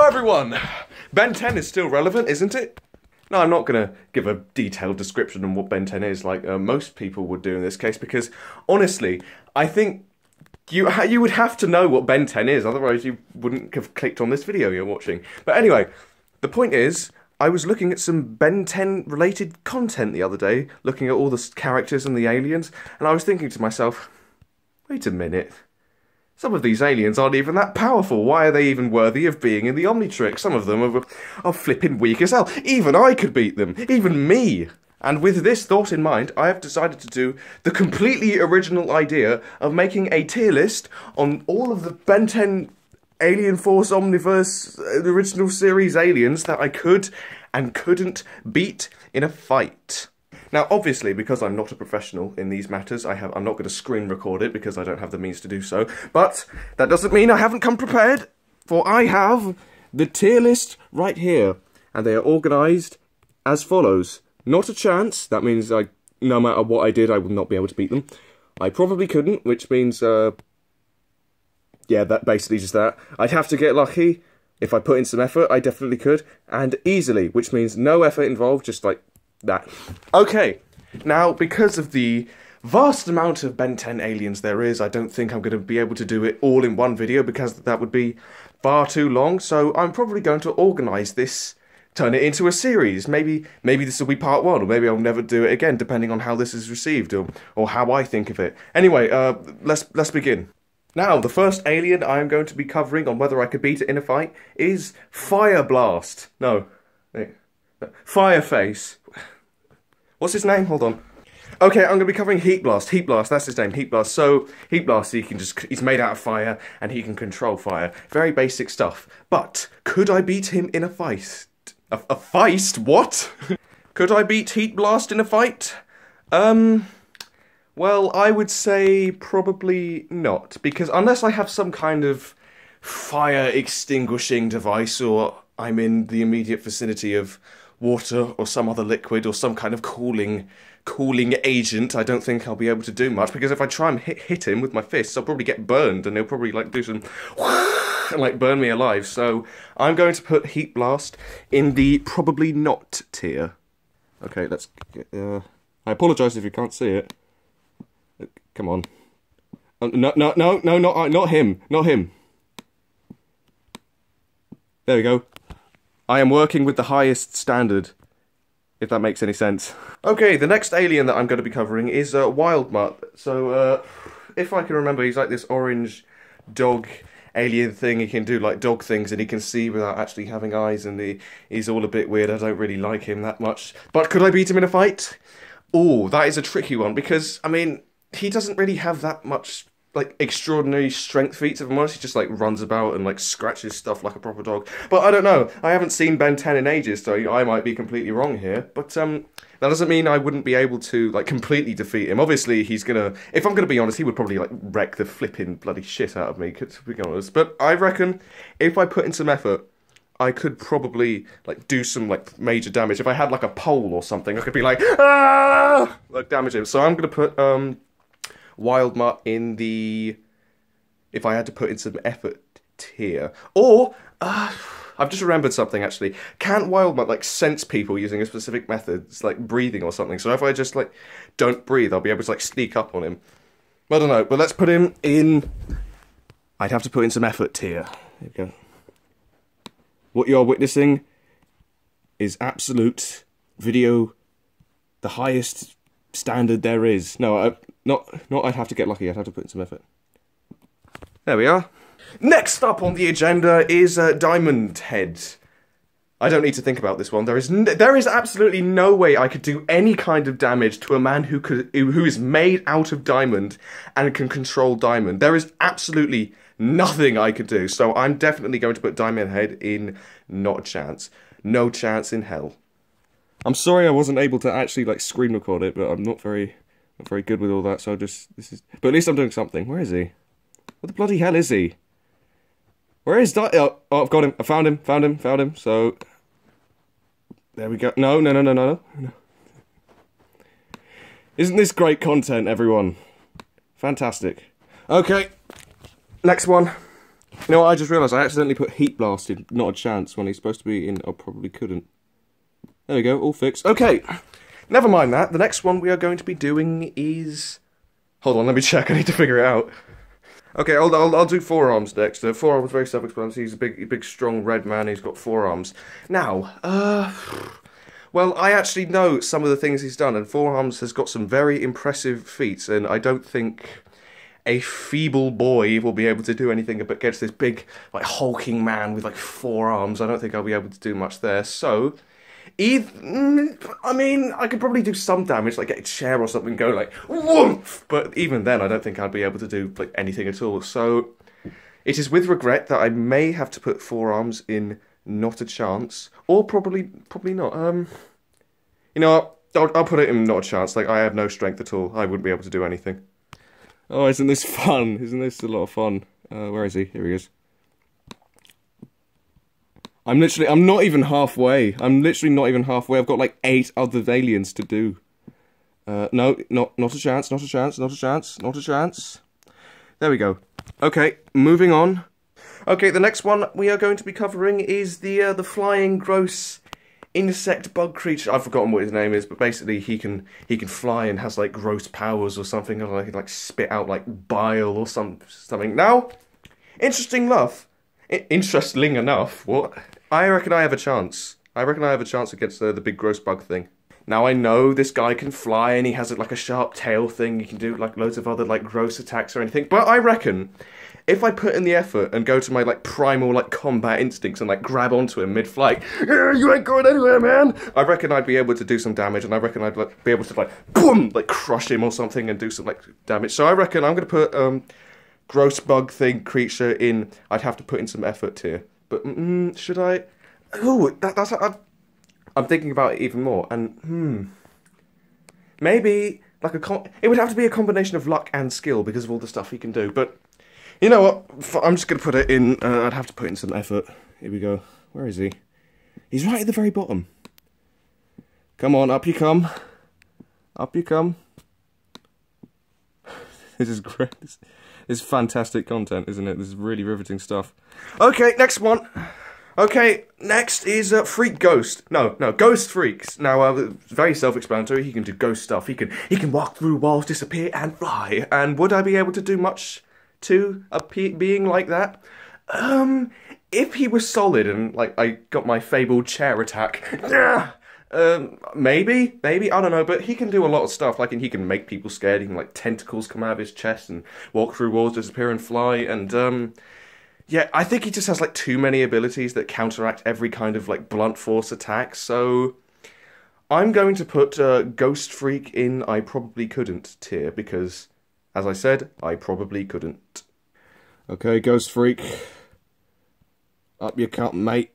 Hello everyone! Ben 10 is still relevant, isn't it? No, I'm not going to give a detailed description on what Ben 10 is like most people would do in this case, because honestly, I think you would have to know what Ben 10 is, otherwise you wouldn't have clicked on this video you're watching. But anyway, the point is, I was looking at some Ben 10 related content the other day, looking at all the characters and the aliens, and I was thinking to myself, wait a minute. Some of these aliens aren't even that powerful. Why are they even worthy of being in the Omnitrix? Some of them are flipping weak as hell. Even I could beat them. Even me. And with this thought in mind, I have decided to do the completely original idea of making a tier list on all of the Ben 10 Alien Force Omniverse original series aliens that I could and couldn't beat in a fight. Now, obviously, because I'm not a professional in these matters, I'm not going to screen record it because I don't have the means to do so, but that doesn't mean I haven't come prepared, for I have the tier list right here, and they are organised as follows. Not a chance, that means no matter what I did, I would not be able to beat them. I probably couldn't, which means, yeah, that basically just that. I'd have to get lucky. If I put in some effort, I definitely could, and easily, which means no effort involved, just like that. Okay, now because of the vast amount of Ben 10 aliens there is, I don't think I'm going to be able to do it all in one video because that would be far too long, so I'm probably going to organise this, turn it into a series. Maybe this will be part 1, or maybe I'll never do it again, depending on how this is received, or how I think of it. Anyway, let's begin. Now, the first alien I am going to be covering on whether I could beat it in a fight is Fire Blast. No, Fireface. What's his name? Hold on. Okay, I'm going to be covering Heat Blast. Heat Blast, that's his name, Heat Blast. So, Heat Blast, he's made out of fire, and he can control fire. Very basic stuff. But, could I beat him in a fight? A feist? What? Could I beat Heat Blast in a fight? Well, I would say probably not. Because unless I have some kind of fire extinguishing device, or I'm in the immediate vicinity of water or some other liquid or some kind of cooling agent, I don't think I'll be able to do much, because if I try and hit him with my fists, I'll probably get burned, and he'll probably do some and burn me alive. So I'm going to put Heat Blast in the probably not tier. Okay, let's get, I apologise if you can't see it. Come on. Not him. Not him. There we go. I am working with the highest standard, if that makes any sense. Okay, the next alien that I'm going to be covering is Wild Mutt. So, if I can remember, he's like this orange dog alien thing. He can do like dog things, and he can see without actually having eyes, and he's all a bit weird. I don't really like him that much. But could I beat him in a fight? Oh, that is a tricky one, because, I mean, he doesn't really have that much extraordinary strength feats, if I'm honest. He just runs about and scratches stuff like a proper dog. But I don't know. I haven't seen Ben 10 in ages, so I might be completely wrong here. But that doesn't mean I wouldn't be able to completely defeat him. Obviously, he's gonna. If I'm gonna be honest, he would probably wreck the flipping bloody shit out of me, to be honest. But I reckon if I put in some effort, I could probably do some major damage. If I had a pole or something, I could be damage him. So I'm gonna put Wild Mutt in the, if I had to put in some effort, tier. Or, I've just remembered something actually. Can't Wild Mutt sense people using a specific method, like breathing or something? So if I just don't breathe, I'll be able to sneak up on him. I don't know, but let's put him in, I'd have to put in some effort tier. There we go. What you're witnessing is absolute video, the highest standard there is. No, not I'd have to get lucky, I'd have to put in some effort. There we are. Next up on the agenda is Diamond Head. I don't need to think about this one. There is absolutely no way I could do any kind of damage to a man who is made out of diamond and can control diamond. There is absolutely nothing I could do. So I'm definitely going to put Diamond Head in not a chance. No chance in hell. I'm sorry I wasn't able to actually screen record it, but I'm not very good with all that, so but at least I'm doing something. Where is he? What the bloody hell is he? Where is oh, I've got him. I found him, so there we go. No. Isn't this great content, everyone? Fantastic. Okay, next one. You know what, I just realised I accidentally put Heat Blast in Not a Chance when he's supposed to be in I Probably Couldn't. There we go, all fixed. Okay, never mind that. The next one we are going to be doing is... Hold on, let me check, I need to figure it out. Okay, I'll do forearms next. Forearms very self-explanatory. He's a big, strong red man. He's got forearms. Now, well, I actually know some of the things he's done, and forearms has got some very impressive feats, and I don't think a feeble boy will be able to do anything against this big, like, hulking man with, like, forearms. I don't think I'll be able to do much there, so... I mean, I could probably do some damage, like get a chair or something, go like, woomph! But even then, I don't think I'd be able to do, like, anything at all. So, it is with regret that I may have to put forearms in Not a Chance, or probably not. You know what? I'll put it in Not a Chance. Like, I have no strength at all. I wouldn't be able to do anything. Oh, isn't this fun? Isn't this a lot of fun? Where is he? Here he is. I'm not even halfway. I'm literally not even halfway. I've got like 8 other aliens to do. No, not a chance, not a chance, not a chance, not a chance. There we go. Okay, moving on. Okay, the next one we are going to be covering is the flying gross insect bug creature. I've forgotten what his name is, but basically he can fly and has like gross powers or something, or like spit out like bile or something. Now, interesting enough, what? I reckon I have a chance. I reckon I have a chance against the big gross bug thing. Now I know this guy can fly and he has like a sharp tail thing. He can do like loads of other like gross attacks or anything. But I reckon if I put in the effort and go to my like primal like combat instincts and like grab onto him mid-flight, you ain't going anywhere, man. I reckon I'd be able to do some damage, and I reckon I'd like, be able to like boom, like crush him or something and do some like damage. So I reckon I'm gonna put gross bug thing creature in. I'd have to put in some effort here, but should I? Ooh, that's I'm thinking about it even more, and maybe like it would have to be a combination of luck and skill because of all the stuff he can do. But you know what? I'm just gonna put it in. I'd have to put in some effort. Here we go. Where is he? He's right at the very bottom. Come on, up you come. Up you come. This is great. This is fantastic content, isn't it? This is really riveting stuff. Okay, next one. Okay, next is Freak Ghost. No, Ghost Freaks. Now, very self-explanatory. He can do ghost stuff. He can walk through walls, disappear, and fly. And would I be able to do much to a being like that? If he was solid and like I got my fabled chair attack, maybe, I don't know. But he can do a lot of stuff. Like, he can make people scared. He can like tentacles come out of his chest and walk through walls, disappear, and fly. And yeah, I think he just has like too many abilities that counteract every kind of like blunt force attack. So I'm going to put Ghost Freak in I Probably Couldn't tier because, as I said, I probably couldn't. Okay, Ghost Freak. Up your cup, mate.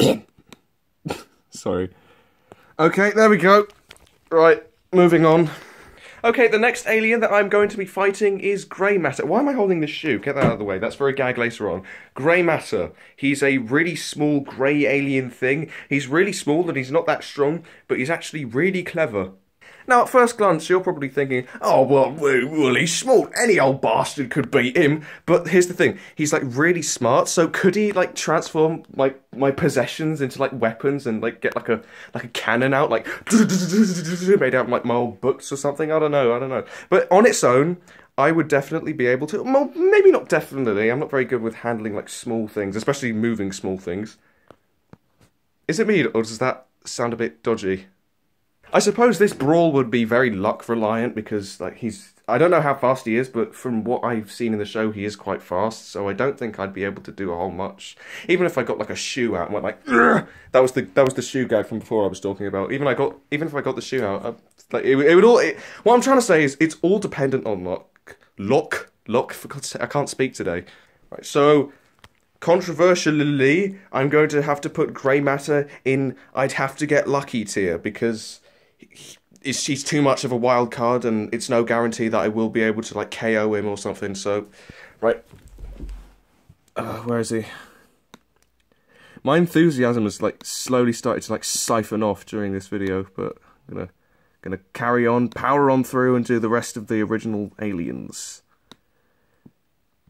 Sorry. Okay, there we go. Right, moving on. Okay, the next alien that I'm going to be fighting is Grey Matter. Why am I holding this shoe? Get that out of the way. That's for a gag later on. Grey Matter. He's a really small grey alien thing. He's really small and he's not that strong, but he's actually really clever. Now, at first glance, you're probably thinking, oh, well, he's small. Any old bastard could beat him. But here's the thing. He's, like, really smart. So could he, like, transform, like, my possessions into, like, weapons and, like, get, like a cannon out, like, made out of, like, my old books or something? I don't know. But on its own, I would definitely be able to... Well, maybe not definitely. I'm not very good with handling, like, small things, especially moving small things. Is it me, or does that sound a bit dodgy? I suppose this brawl would be very luck reliant because, like, I don't know how fast he is, but from what I've seen in the show, he is quite fast, so I don't think I'd be able to do a whole much. Even if I got, like, a shoe out and went like, Urgh! That was the shoe gag from before I was talking about. Even if I got the shoe out, like, it would all... what I'm trying to say is, it's all dependent on luck. Luck, for God's sake, I can't speak today. Right, so... controversially, I'm going to have to put Grey Matter in I'd have to get lucky tier, because... she's too much of a wild card, and it's no guarantee that I will be able to, like, KO him or something, so... Right. Where is he? My enthusiasm has, like, slowly started to, like, siphon off during this video, but I'm gonna carry on, power on through, and do the rest of the original aliens.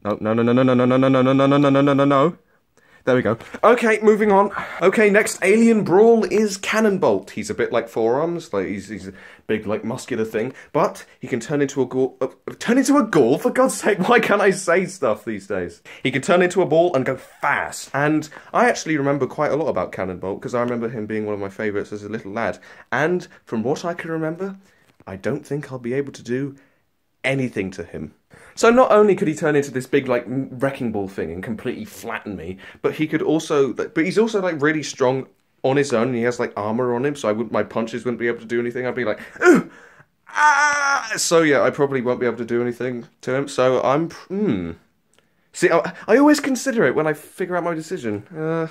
No, no, no, no, no, no, no, no, no, no, no, no, no, no, no, no, no. There we go. Okay, moving on. Okay, next alien brawl is Cannonbolt. He's a bit like Forearms, like he's a big, like, muscular thing, but he can turn into a ghoul. Turn into a ghoul? For God's sake, why can't I say stuff these days? He can turn into a ball and go fast. And I actually remember quite a lot about Cannonbolt, because I remember him being one of my favourites as a little lad. And from what I can remember, I don't think I'll be able to do anything to him. So not only could he turn into this big, like, wrecking ball thing and completely flatten me, but he could also, but he's also, like, really strong on his own, and he has, like, armor on him, so my punches wouldn't be able to do anything. I'd be like, ooh, ah! So yeah, I probably won't be able to do anything to him, so See, I always consider it when I figure out my decision.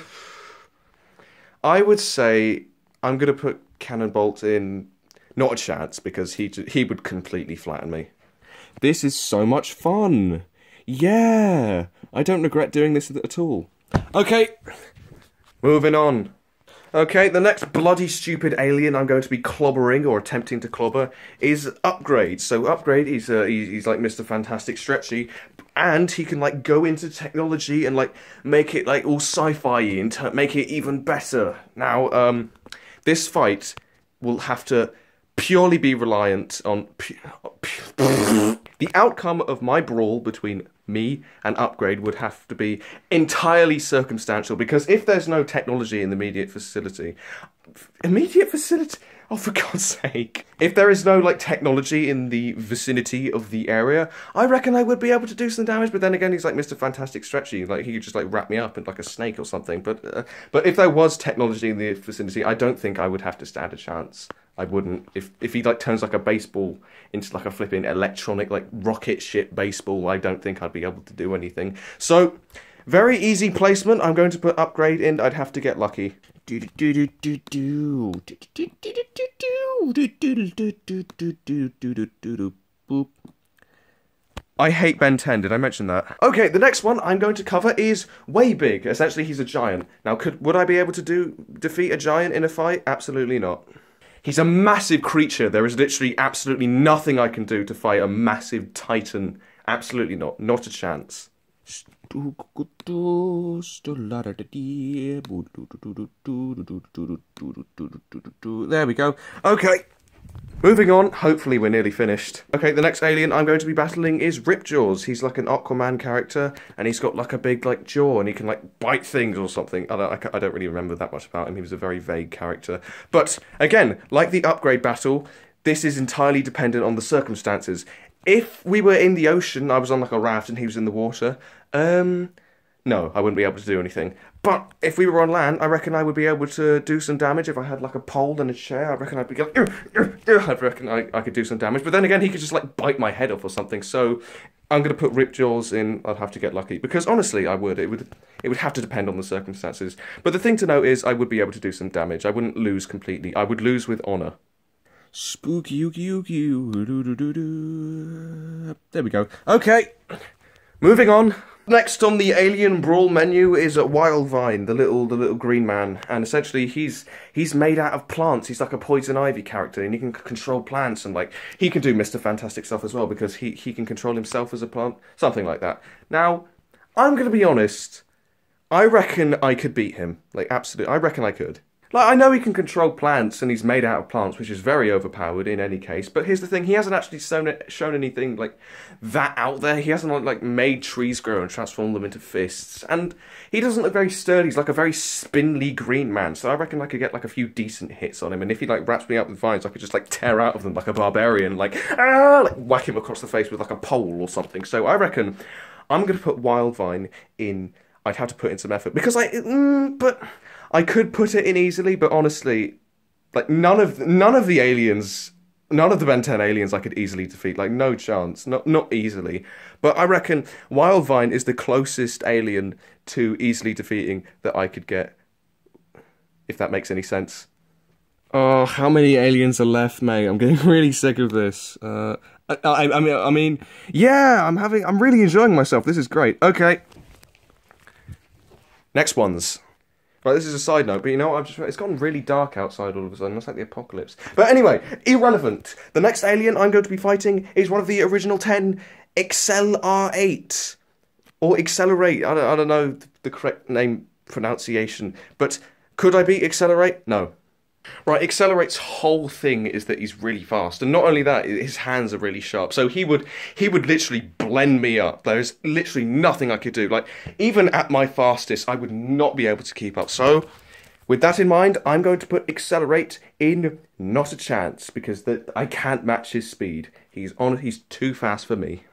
I would say I'm going to put Cannonbolt in not a chance, because he would completely flatten me. This is so much fun. Yeah, I don't regret doing this at all. Okay, moving on. Okay, the next bloody stupid alien I'm going to be clobbering, or attempting to clobber, is Upgrade. So Upgrade, he's like Mr. Fantastic Stretchy, and he can, like, go into technology and, like, make it, like, all sci-fi and make it even better. Now, this fight will have to purely be reliant on the outcome of my brawl between me and Upgrade would have to be entirely circumstantial, because if there's no technology in the immediate vicinity, oh, for God's sake, if there is no, like, technology in the vicinity of the area, I reckon I would be able to do some damage. But then again, he's like Mr. Fantastic Stretchy, like, he could just, like, wrap me up in, like, a snake or something. But if there was technology in the vicinity, I don't think I would have to stand a chance. I wouldn't. If he, like, turns, like, a baseball into, like, a flipping electronic, like, rocket ship baseball, I don't think I'd be able to do anything. So, very easy placement. I'm going to put Upgrade in. I'd have to get lucky. I hate Ben 10, did I mention that? Okay, the next one I'm going to cover is Way Big. Essentially, he's a giant. Now, would I be able to defeat a giant in a fight? Absolutely not. He's a massive creature. There is literally absolutely nothing I can do to fight a massive titan. Absolutely not. Not a chance. There we go. Okay. Moving on, hopefully we're nearly finished. Okay, the next alien I'm going to be battling is Ripjaws. He's like an Aquaman character, and he's got like a big like jaw, and he can like bite things or something. I don't really remember that much about him. He was a very vague character. But again, like the Upgrade battle, this is entirely dependent on the circumstances. If we were in the ocean, I was on like a raft and he was in the water, no, I wouldn't be able to do anything. But if we were on land, I reckon I would be able to do some damage. If I had like a pole and a chair, I reckon I'd be like, I reckon I could do some damage. But then again, he could just like bite my head off or something. So I'm going to put Ripjaws in. I'd have to get lucky, because honestly, I would. It would have to depend on the circumstances. But the thing to note is, I would be able to do some damage. I wouldn't lose completely. I would lose with honor. Spooky ooky ooky. There we go. Okay, moving on. Next on the Alien Brawl menu is Wildvine, the little green man, and essentially he's made out of plants. He's like a Poison Ivy character, and he can control plants, and like he can do Mr. Fantastic stuff as well, because he can control himself as a plant, something like that. Now, I'm gonna be honest, I reckon I could beat him. Like, absolutely, I reckon I could. Like, I know he can control plants, and he's made out of plants, which is very overpowered in any case. But here's the thing, he hasn't actually shown anything, like, that out there. He hasn't, like, made trees grow and transformed them into fists. And he doesn't look very sturdy. He's like a very spindly green man. So I reckon I could get, like, a few decent hits on him. And if he, like, wraps me up with vines, I could just, like, tear out of them like a barbarian. Like, like, whack him across the face with, like, a pole or something. So I reckon I'm going to put Wildvine in. I'd have to put in some effort. Because but I could put it in easily, but honestly, like, none of the aliens, none of the Ben 10 aliens I could easily defeat. Like, no chance. Not easily. But I reckon Wildvine is the closest alien to easily defeating that I could get, if that makes any sense. Oh, how many aliens are left, mate? I'm getting really sick of this. I mean, yeah, I'm really enjoying myself. This is great. Okay. Next ones. Right, this is a side note, but you know what, it's gotten really dark outside all of a sudden. It's like the apocalypse. But anyway, irrelevant. The next alien I'm going to be fighting is one of the original 10, XLR8. Or Accelerate. I don't know the correct name pronunciation. But could I beat Accelerate? No. Right, Accelerate's whole thing is that he's really fast, and not only that, his hands are really sharp. So he would literally blend me up. There's literally nothing I could do. Like, even at my fastest, I would not be able to keep up. So, with that in mind, I'm going to put Accelerate in not a chance, because I can't match his speed. He's too fast for me.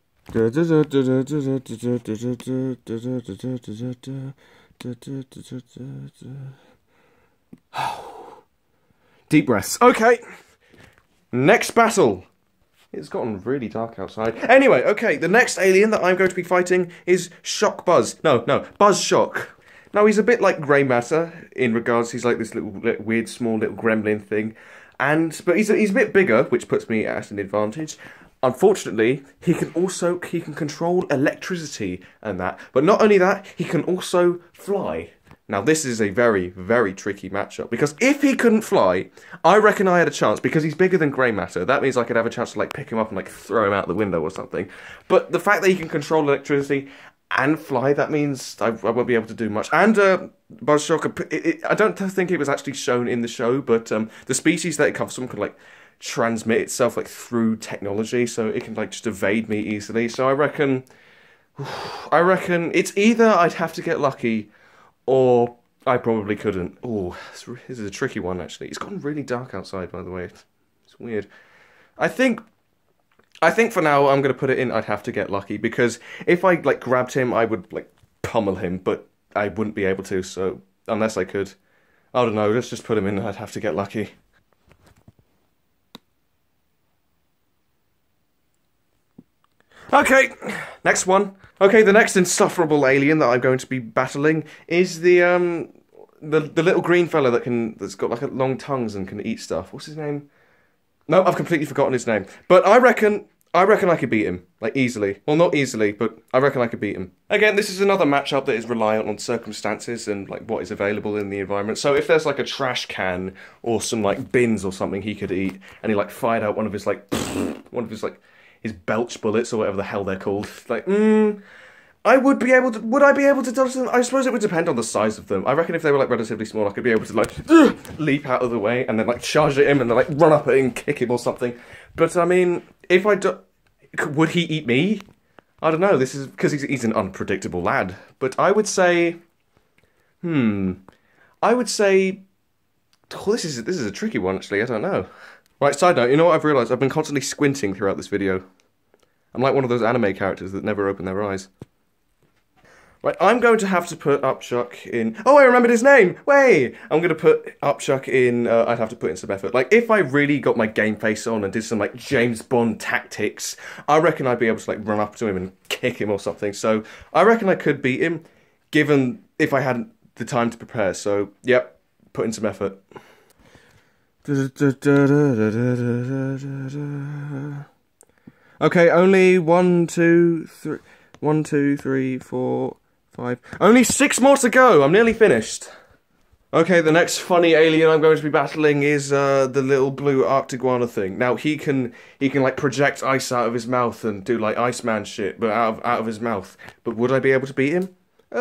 Deep breaths. Okay. Next battle. It's gotten really dark outside. Anyway, okay, the next alien that I'm going to be fighting is Shock Buzz. No, Buzz Shock. Now, he's a bit like Grey Matter in regards, he's like this little weird, small little gremlin thing. But he's a bit bigger, which puts me at an advantage. Unfortunately, he can control electricity and that. But not only that, he can also fly. Now, this is a very, very tricky matchup, because if he couldn't fly, I reckon I had a chance, because he's bigger than Grey Matter. That means I could have a chance to, like, pick him up and, like, throw him out the window or something. But the fact that he can control electricity and fly, that means I won't be able to do much. And BuzzShock, I don't think it was actually shown in the show, but the species that it comes from can, like, transmit itself, like, through technology, so it can, like, just evade me easily. So I reckon it's either I'd have to get lucky, or I probably couldn't. Oh, this is a tricky one, actually. It's gotten really dark outside, by the way. It's weird. I think for now, I'm going to put it in I'd have to get lucky, because if I, like, grabbed him, I would, like, pummel him, but I wouldn't be able to, so unless I could. I don't know, let's just put him in I'd have to get lucky. Okay, next one. Okay, the next insufferable alien that I'm going to be battling is the little green fella that's got like long tongues and can eat stuff. What's his name? No, I've completely forgotten his name. But I reckon I could beat him, like, easily. Well, not easily, but I reckon I could beat him. Again, this is another matchup that is reliant on circumstances and, like, what is available in the environment. So if there's, like, a trash can or some, like, bins or something he could eat, and he, like, fired out one of his, like, his belch bullets or whatever the hell they're called. Like, would I be able to dodge them? I suppose it would depend on the size of them. I reckon if they were, like, relatively small, I could be able to, like, leap out of the way and then, like, charge at him and then, like, run up at him and kick him or something. But, I mean, if would he eat me? I don't know, this is because he's an unpredictable lad. But I would say, oh, this is a tricky one, actually, I don't know. Right, side note, you know what I've realised? I've been constantly squinting throughout this video. I'm like one of those anime characters that never open their eyes. Right, I'm going to have to put Upchuck in... Oh, I remembered his name! Wait! I'm going to put Upchuck in... I'd have to put in some effort. Like, if I really got my game face on and did some, like, James Bond tactics, I reckon I'd be able to, like, run up to him and kick him or something. So, I reckon I could beat him, given if I had the time to prepare. So, yep, put in some effort. Okay, only 1, 2, 3, 4, 5. Only 6 more to go. I'm nearly finished. Okay, the next funny alien I'm going to be battling is the little blue Arctiguana thing. Now he can like project ice out of his mouth and do like Iceman shit, but out of his mouth. But would I be able to beat him?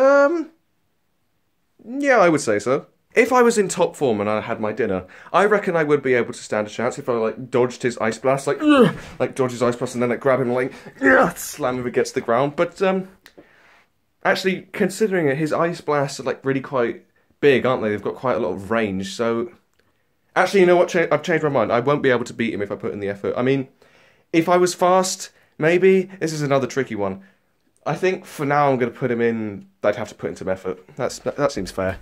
Yeah, I would say so. If I was in top form and I had my dinner, I reckon I would be able to stand a chance if I, like, dodged his ice blast, like dodge his ice blast and then, like, grab him and, like, slam him against the ground. But, actually, considering it, his ice blasts are, like, really quite big, aren't they? They've got quite a lot of range, so... Actually, you know what? I've changed my mind. I won't be able to beat him if I put in the effort. I mean, if I was fast, maybe. This is another tricky one. I think, for now, I'm going to put him in... I'd have to put in some effort. That seems fair.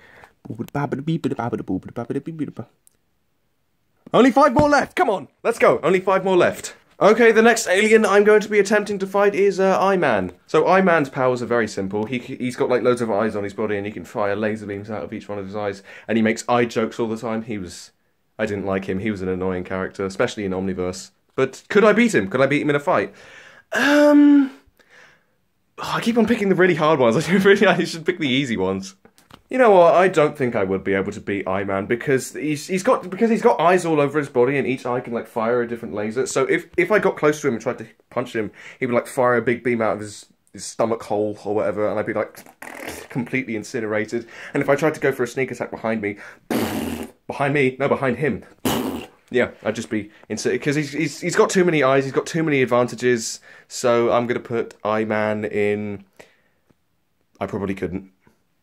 Only 5 more left, come on, let's go, only 5 more left. Okay, the next alien I'm going to be attempting to fight is I-Man. So I-Man's powers are very simple. He's got like loads of eyes on his body and he can fire laser beams out of each one of his eyes. And he makes eye jokes all the time. I didn't like him, he was an annoying character, especially in Omniverse. But could I beat him? Could I beat him in a fight? I keep on picking the really hard ones. I should pick the easy ones. You know what, I don't think I would be able to beat I-Man because he's got eyes all over his body and each eye can like fire a different laser. So if I got close to him and tried to punch him, he would like fire a big beam out of his stomach hole or whatever, and I'd be like completely incinerated. And if I tried to go for a sneak attack behind me, no, behind him, yeah, I'd just be insane because he's got too many eyes, he's got too many advantages. So I'm gonna put Eye Man in. I probably couldn't.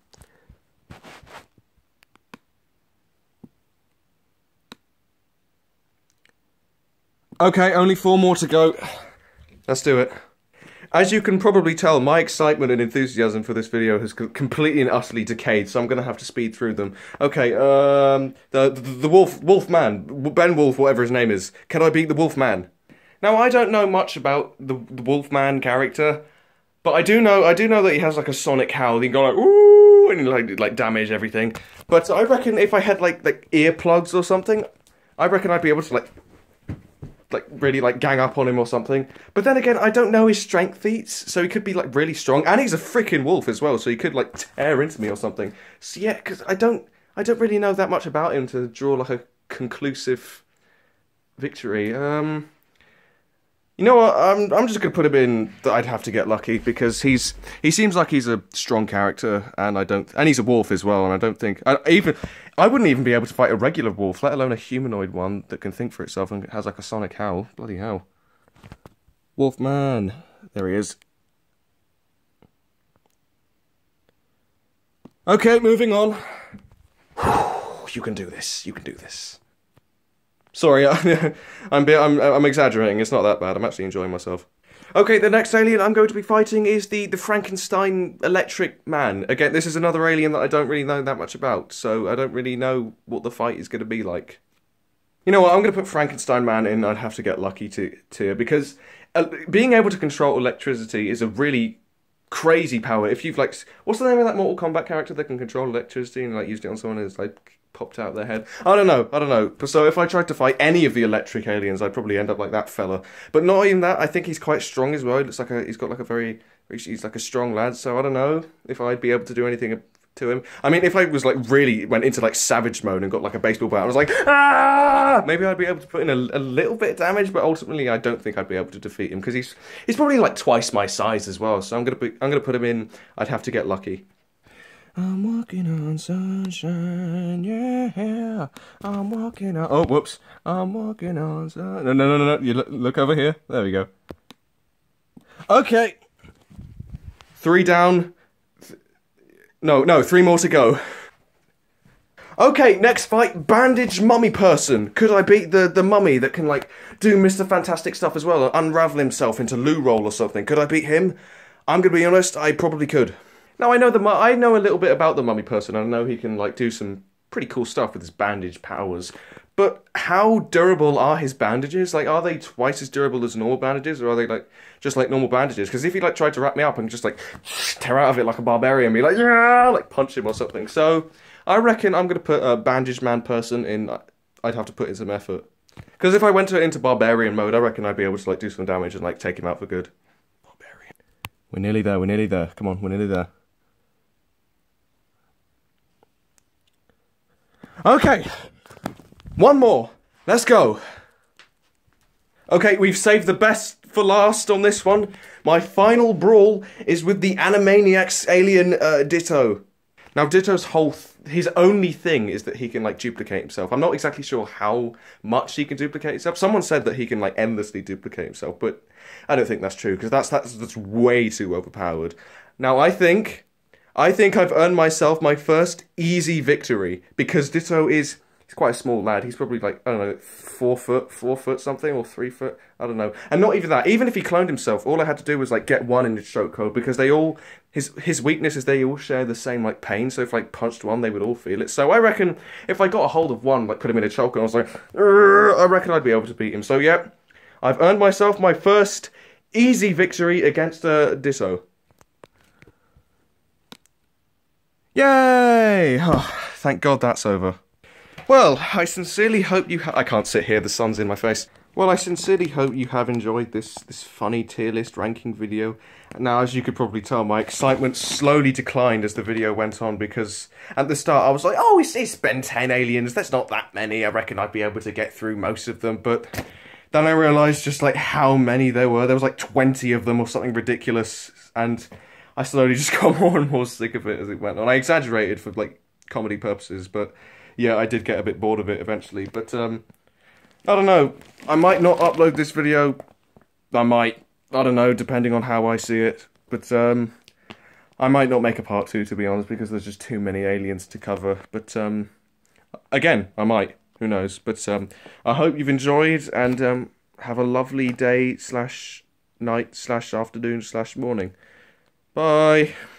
Okay, only 4 more to go. Let's do it. As you can probably tell, my excitement and enthusiasm for this video has completely and utterly decayed, so I'm going to have to speed through them. Okay, the Wolfman, Ben Wolf, whatever his name is. Can I beat the Wolfman? Now, I don't know much about the Wolfman character, but I do know that he has like a sonic howl. He can go like ooh and like damage everything. But I reckon if I had like earplugs or something, I reckon I'd be able to really gang up on him or something. But then again, I don't know his strength feats, so he could be like really strong, and he's a freaking wolf as well, so he could like tear into me or something. So yeah, because I don't really know that much about him to draw like a conclusive victory. You know what? I'm just gonna put him in that I'd have to get lucky because he seems like he's a strong character, and he's a wolf as well, and I don't think I wouldn't even be able to fight a regular wolf, let alone a humanoid one that can think for itself and has like a sonic howl. Bloody hell. Wolfman. There he is. Okay, moving on. You can do this. You can do this. Sorry, I'm exaggerating. It's not that bad. I'm actually enjoying myself. Okay, the next alien I'm going to be fighting is the Frankenstein Electric Man. Again, this is another alien that I don't really know that much about, so I don't really know what the fight is going to be like. You know what? I'm going to put Frankenstein Man in. I'd have to get lucky to because being able to control electricity is a really crazy power. If you've what's the name of that Mortal Kombat character that can control electricity and used it on someone who's popped out their head? I don't know. So if I tried to fight any of the electric aliens, I'd probably end up like that fella. But not even that, I think he's quite strong as well. He looks like he's like a strong lad, so I don't know if I'd be able to do anything to him. I mean, if I was really went into savage mode and got a baseball bat, I was like, ah! Maybe I'd be able to put in a little bit of damage, but ultimately I don't think I'd be able to defeat him because he's probably twice my size as well. So I'm gonna put him in. I'd have to get lucky. I'm walking on sunshine, yeah. I'm walking on. Oh, whoops! I'm walking on sun. No. You look over here. There we go. Okay. 3 down. No, 3 more to go. Okay, next fight, Bandage Mummy Person. Could I beat the mummy that can do Mr. Fantastic stuff as well, or unravel himself into loo roll or something? Could I beat him? I'm gonna be honest, I probably could. Now I know a little bit about the Mummy Person. I know he can do some pretty cool stuff with his bandage powers. But how durable are his bandages? Are they twice as durable as normal bandages, or are they just like normal bandages? Because if he tried to wrap me up and just tear out of it like a barbarian, be yeah, punch him or something. So I reckon I'm gonna put a Bandage Man Person in. I'd have to put in some effort. Because if I went into barbarian mode, I reckon I'd be able to do some damage and take him out for good. Barbarian. We're nearly there. We're nearly there. Come on, we're nearly there. Okay. 1 more. Let's go. Okay, we've saved the best for last on this one. My final brawl is with the Animaniacs alien Ditto. Now, Ditto's his only thing is that he can duplicate himself. I'm not exactly sure how much he can duplicate himself. Someone said that he can endlessly duplicate himself, but I don't think that's true because that's way too overpowered. Now, I think I've earned myself my first easy victory because Ditto he's quite a small lad. He's probably I don't know, 4 foot something, or 3 foot. I don't know. And not even that. Even if he cloned himself, all I had to do was get 1 in his stroke code because they all his weakness is they all share the same pain. So if punched 1, they would all feel it. So I reckon if I got a hold of 1, put him in a choke, and I was I reckon I'd be able to beat him. So yeah, I've earned myself my first easy victory against Ditto. Yay! Oh, thank God that's over. Well, I sincerely hope you I can't sit here, the sun's in my face. Well, I sincerely hope you have enjoyed this funny tier list ranking video. Now, as you could probably tell, my excitement slowly declined as the video went on because at the start I was like, oh, it's Ben 10 aliens, there's not that many, I reckon I'd be able to get through most of them, but then I realised just like how many there were. There was like 20 of them or something ridiculous, and I slowly just got more and more sick of it as it went on. I exaggerated for like comedy purposes, but yeah, I did get a bit bored of it eventually. But I don't know. I might not upload this video. I might. I don't know, depending on how I see it. But I might not make a part 2, to be honest, because there's just too many aliens to cover. But again, I might. Who knows? But I hope you've enjoyed, and have a lovely day / night / afternoon / morning. Bye.